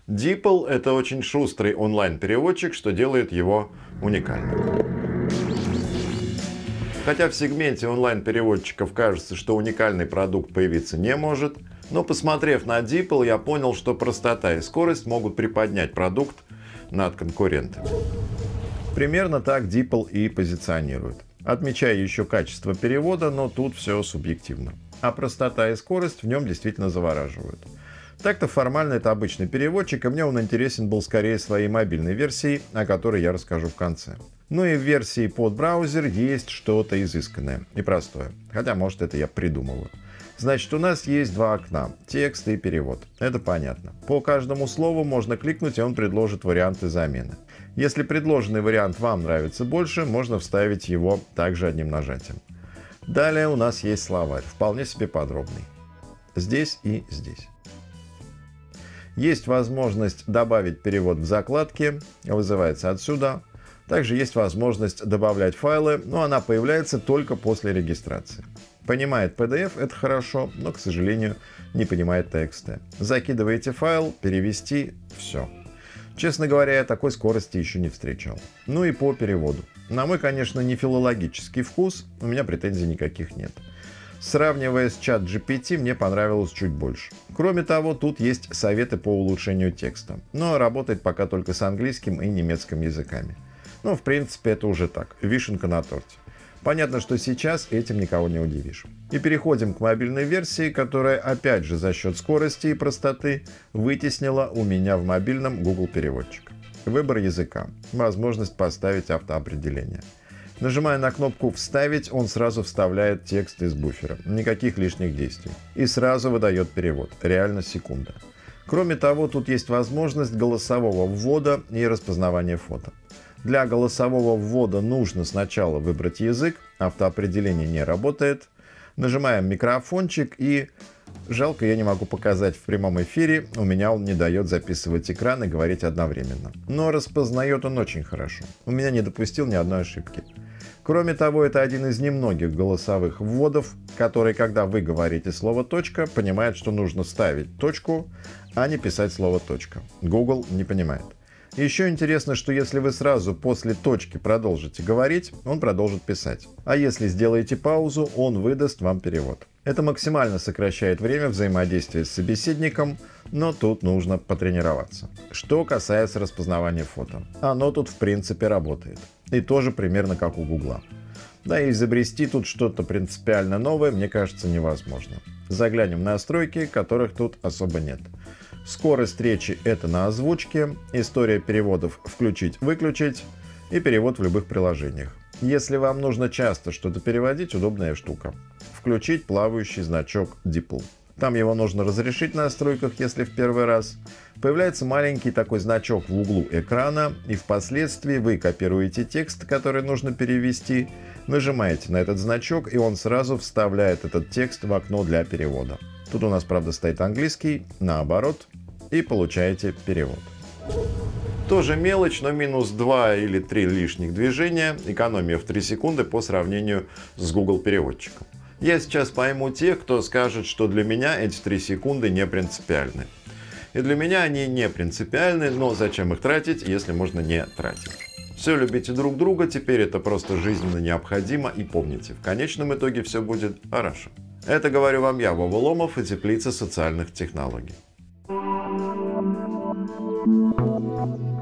DeepL — это очень шустрый онлайн-переводчик, что делает его уникальным. Хотя в сегменте онлайн-переводчиков кажется, что уникальный продукт появиться не может, но посмотрев на DeepL, я понял, что простота и скорость могут приподнять продукт над конкурентами. Примерно так DeepL и позиционирует. Отмечая еще качество перевода, но тут все субъективно. А простота и скорость в нем действительно завораживают. Так-то формально это обычный переводчик, и мне он интересен был скорее своей мобильной версией, о которой я расскажу в конце. Ну и в версии под браузер есть что-то изысканное и простое. Хотя, может, это я придумываю. Значит, у нас есть два окна – текст и перевод. Это понятно. По каждому слову можно кликнуть, и он предложит варианты замены. Если предложенный вариант вам нравится больше, можно вставить его также одним нажатием. Далее у нас есть словарь, вполне себе подробный. Здесь и здесь. Есть возможность добавить перевод в закладке, вызывается отсюда. Также есть возможность добавлять файлы, но она появляется только после регистрации. Понимает PDF — это хорошо, но, к сожалению, не понимает TXT. Закидываете файл, перевести — все. Честно говоря, я такой скорости еще не встречал. Ну и по переводу. На мой, конечно, не филологический вкус, у меня претензий никаких нет. Сравнивая с ChatGPT, мне понравилось чуть больше. Кроме того, тут есть советы по улучшению текста, но работает пока только с английским и немецким языками. Ну, в принципе, это уже так, вишенка на торте. Понятно, что сейчас этим никого не удивишь. И переходим к мобильной версии, которая, опять же, за счет скорости и простоты вытеснила у меня в мобильном Google переводчик. Выбор языка, возможность поставить автоопределение. Нажимая на кнопку «Вставить», он сразу вставляет текст из буфера. Никаких лишних действий. И сразу выдает перевод. Реально секунда. Кроме того, тут есть возможность голосового ввода и распознавания фото. Для голосового ввода нужно сначала выбрать язык, автоопределение не работает. Нажимаем микрофончик и... Жалко, я не могу показать в прямом эфире, у меня он не дает записывать экран и говорить одновременно. Но распознает он очень хорошо. У меня не допустил ни одной ошибки. Кроме того, это один из немногих голосовых вводов, который, когда вы говорите слово «точка», понимает, что нужно ставить точку, а не писать слово «точка». Google не понимает. Еще интересно, что если вы сразу после точки продолжите говорить, он продолжит писать. А если сделаете паузу, он выдаст вам перевод. Это максимально сокращает время взаимодействия с собеседником, но тут нужно потренироваться. Что касается распознавания фото. Оно тут в принципе работает. И тоже примерно как у Гугла. Да и изобрести тут что-то принципиально новое, мне кажется, невозможно. Заглянем в настройки, которых тут особо нет. Скорость речи — это на озвучке, история переводов включить-выключить и перевод в любых приложениях. Если вам нужно часто что-то переводить, удобная штука. Включить плавающий значок DeepL. Там его нужно разрешить в настройках, если в первый раз. Появляется маленький такой значок в углу экрана, и впоследствии вы копируете текст, который нужно перевести, нажимаете на этот значок, и он сразу вставляет этот текст в окно для перевода. Тут у нас, правда, стоит английский, наоборот, и получаете перевод. Тоже мелочь, но минус 2 или 3 лишних движения, экономия в 3 секунды по сравнению с Google переводчиком. Я сейчас пойму тех, кто скажет, что для меня эти 3 секунды не принципиальны. И для меня они не принципиальны, но зачем их тратить, если можно не тратить? Все, любите друг друга, теперь это просто жизненно необходимо, и помните, в конечном итоге все будет хорошо. Это говорю вам я, Вова Ломов, и Теплица социальных технологий.